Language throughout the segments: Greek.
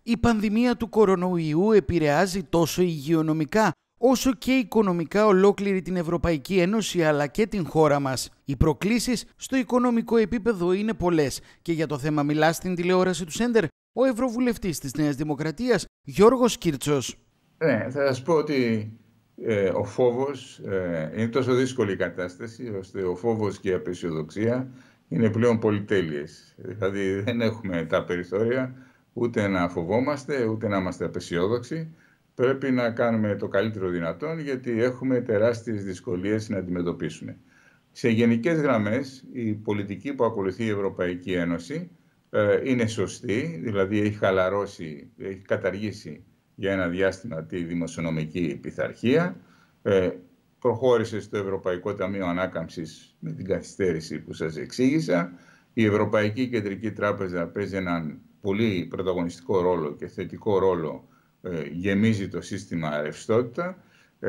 Η πανδημία του κορονοϊού επηρεάζει τόσο υγειονομικά όσο και οικονομικά ολόκληρη την Ευρωπαϊκή Ένωση αλλά και την χώρα μας. Οι προκλήσεις στο οικονομικό επίπεδο είναι πολλές και για το θέμα μιλά στην τηλεόραση του Σέντερ ο Ευρωβουλευτής της Νέας Δημοκρατίας Γιώργος Κύρτσος. Ναι, θα σας πω ότι ο φόβος είναι τόσο δύσκολη η κατάσταση ώστε ο φόβος και η απεσιοδοξία είναι πλέον πολυτέλειες. Δηλαδή δεν έχουμε τα περιθώρια ούτε να φοβόμαστε ούτε να είμαστε απεσιόδοξοι. Πρέπει να κάνουμε το καλύτερο δυνατόν γιατί έχουμε τεράστιες δυσκολίες να αντιμετωπίσουμε. Σε γενικές γραμμές η πολιτική που ακολουθεί η Ευρωπαϊκή Ένωση είναι σωστή, δηλαδή έχει χαλαρώσει, έχει καταργήσει για ένα διάστημα τη δημοσιονομική πειθαρχία, προχώρησε στο Ευρωπαϊκό Ταμείο Ανάκαμψης με την καθυστέρηση που σας εξήγησα. Η Ευρωπαϊκή Κεντρική Τράπεζα παίζει έναν πολύ πρωταγωνιστικό ρόλο και θετικό ρόλο, γεμίζει το σύστημα ρευστότητα.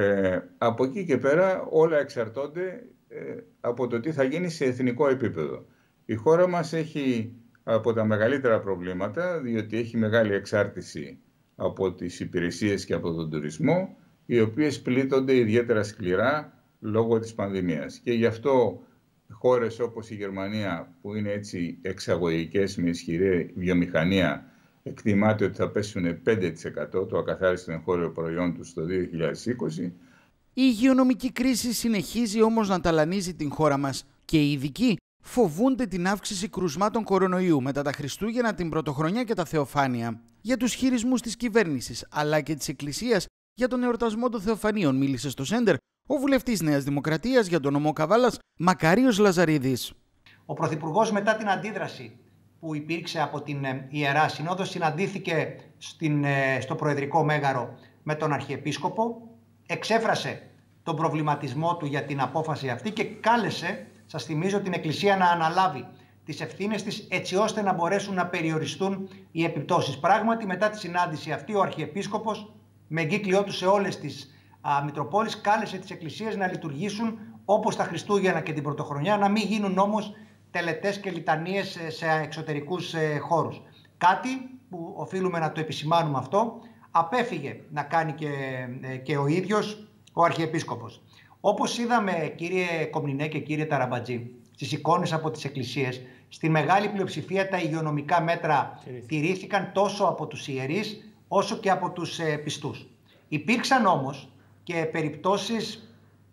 Από εκεί και πέρα όλα εξαρτώνται από το τι θα γίνει σε εθνικό επίπεδο. Η χώρα μας έχει από τα μεγαλύτερα προβλήματα, διότι έχει μεγάλη εξάρτηση από τις υπηρεσίες και από τον τουρισμό, οι οποίες πλήττονται ιδιαίτερα σκληρά λόγω της πανδημίας. Και γι' αυτό χώρες όπως η Γερμανία, που είναι έτσι εξαγωγικές με ισχυρή βιομηχανία, εκτιμάται ότι θα πέσουν 5% το ακαθάριστο εγχώριο προϊόν τους το 2020. Η υγειονομική κρίση συνεχίζει όμως να ταλανίζει την χώρα μας και οι ειδικοί φοβούνται την αύξηση κρουσμάτων κορονοϊού μετά τα Χριστούγεννα, την Πρωτοχρονιά και τα Θεοφάνεια. Για τους χειρισμούς της κυβέρνησης αλλά και της Εκκλησίας για τον εορτασμό των Θεοφανίων μίλησε στο Σέντερ ο βουλευτής Νέας Δημοκρατίας για τον νομό Καβάλας Μακάριος Λαζαρίδης. Ο Πρωθυπουργός μετά την αντίδραση που υπήρξε από την Ιερά Σύνοδο συναντήθηκε στο Προεδρικό Μέγαρο με τον Αρχιεπίσκοπο, εξέφρασε τον προβληματισμό του για την απόφαση αυτή και κάλεσε, σας θυμίζω, την Εκκλησία να αναλάβει τις ευθύνες της έτσι ώστε να μπορέσουν να περιοριστούν οι επιπτώσεις. Πράγματι, μετά τη συνάντηση αυτή, ο Αρχιεπίσκοπος με εγκύκλειό του σε όλες τις Μητροπόλεις κάλεσε τις εκκλησίες να λειτουργήσουν όπως τα Χριστούγεννα και την Πρωτοχρονιά, να μην γίνουν όμως τελετές και λιτανίες σε εξωτερικούς χώρους. Κάτι που οφείλουμε να το επισημάνουμε αυτό, απέφυγε να κάνει και ο ίδιος ο Αρχιεπίσκοπος. Όπως είδαμε, κύριε Κομνηνέ και κύριε Ταραμπατζή, στις εικόνες από τις εκκλησίες, στη μεγάλη πλειοψηφία τα υγειονομικά μέτρα τηρήθηκαν τόσο από τους ιερείς όσο και από τους πιστούς. Υπήρξαν όμως και περιπτώσεις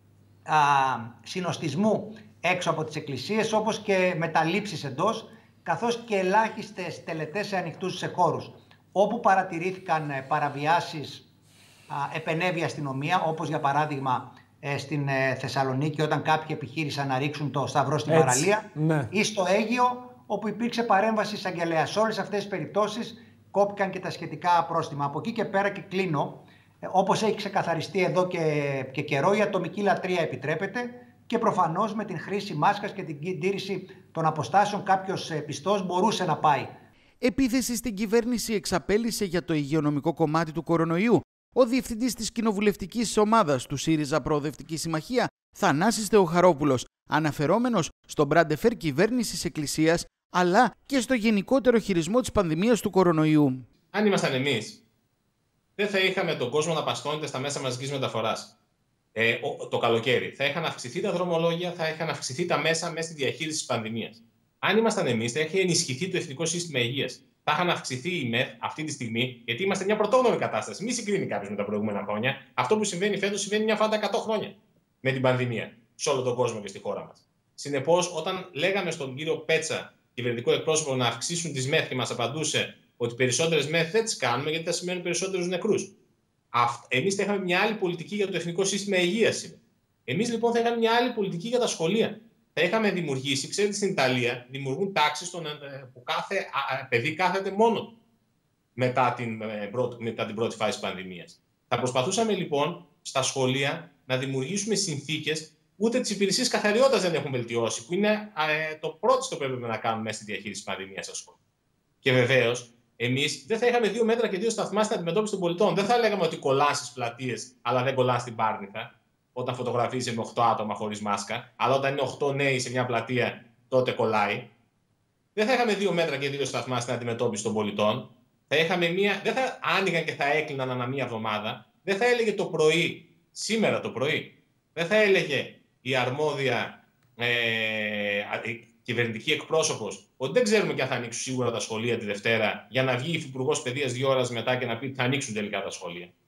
συνοστισμού έξω από τις εκκλησίες, όπως και μεταλήψεις εντός, καθώς και ελάχιστες τελετές σε ανοιχτούς χώρους. Όπου παρατηρήθηκαν παραβιάσεις, επενέβη η αστυνομία, όπως για παράδειγμα στην Θεσσαλονίκη, όταν κάποιοι επιχείρησαν να ρίξουν το σταυρό στην παραλία, ναι, ή στο Αίγυο, όπου υπήρξε παρέμβαση εισαγγελέα. Σε όλες αυτές τις περιπτώσεις κόπηκαν και τα σχετικά πρόστιμα. Από εκεί και πέρα, και κλείνω, όπως έχει ξεκαθαριστεί εδώ και καιρό, η ατομική λατρεία επιτρέπεται και προφανώς με την χρήση μάσκας και την τήρηση των αποστάσεων κάποιος πιστός μπορούσε να πάει. Επίθεση στην κυβέρνηση εξαπέλυσε για το υγειονομικό κομμάτι του κορονοϊού ο διευθυντής της κοινοβουλευτικής ομάδας του ΣΥΡΙΖΑ Προοδευτική Συμμαχία, Θανάσης Θεοχαρόπουλος, αναφερόμενος στον μπραντεφέρ κυβέρνησης Εκκλησίας, αλλά και στο γενικότερο χειρισμό της πανδημίας του κορονοϊού. Αν ήμασταν εμείς, δεν θα είχαμε τον κόσμο να πασχώνεται στα μέσα μαζικής μεταφοράς το καλοκαίρι. Θα είχαν αυξηθεί τα δρομολόγια, θα είχαν αυξηθεί τα μέσα στη διαχείριση της πανδημίας. Αν ήμασταν εμείς, θα είχε ενισχυθεί το Εθνικό Σύστημα Υγείας. Θα είχαν αυξηθεί η ΜΕΘ αυτή τη στιγμή, γιατί είμαστε μια πρωτόγνωρη κατάσταση. Μη συγκρίνει κάποιος με τα προηγούμενα χρόνια. Αυτό που συμβαίνει φέτος συμβαίνει μια φορά τα 100 χρόνια με την πανδημία σε όλο τον κόσμο και στη χώρα μας. Συνεπώς, όταν λέγαμε στον κύριο Πέτσα, κυβερνητικό εκπρόσωπο, να αυξήσουν τις ΜΕΘ και μας απαντούσε ότι περισσότερες ΜΕΘ δεν τις κάνουμε γιατί θα σημαίνουν περισσότερους νεκρούς. Εμείς θα είχαμε μια άλλη πολιτική για το Εθνικό Σύστημα Υγείας. Εμείς λοιπόν θα είχαμε μια άλλη πολιτική για τα σχολεία. Θα είχαμε δημιουργήσει, ξέρετε, στην Ιταλία δημιουργούν τάξεις που κάθε παιδί κάθεται μόνο του μετά την πρώτη φάση της πανδημίας. Θα προσπαθούσαμε λοιπόν στα σχολεία να δημιουργήσουμε συνθήκες, ούτε τις υπηρεσίες καθαριότητας δεν έχουν βελτιώσει, που είναι το πρώτο στο που πρέπει να κάνουμε μέσα στη διαχείριση της πανδημίας στα σχολεία. Και βεβαίως, εμείς δεν θα είχαμε 2 μέτρα και 2 σταθμά στην αντιμετώπιση των πολιτών. Δεν θα λέγαμε ότι κολλά στις πλατείες, αλλά δεν κολλά στην Πάρνηθα, όταν φωτογραφίζει με 8 άτομα χωρίς μάσκα, αλλά όταν είναι 8 νέοι σε μια πλατεία, τότε κολλάει. Δεν θα είχαμε 2 μέτρα και 2 σταθμά στην αντιμετώπιση των πολιτών. Δεν θα άνοιγαν και θα έκλειναν ανά μία εβδομάδα. Δεν θα έλεγε το πρωί, σήμερα το πρωί, δεν θα έλεγε η αρμόδια κυβερνητική εκπρόσωπος ότι δεν ξέρουμε και αν θα ανοίξουν σίγουρα τα σχολεία τη Δευτέρα, για να βγει η Υφυπουργός Παιδείας 2 ώρες μετά και να πει ότι θα ανοίξουν τελικά τα σχολεία.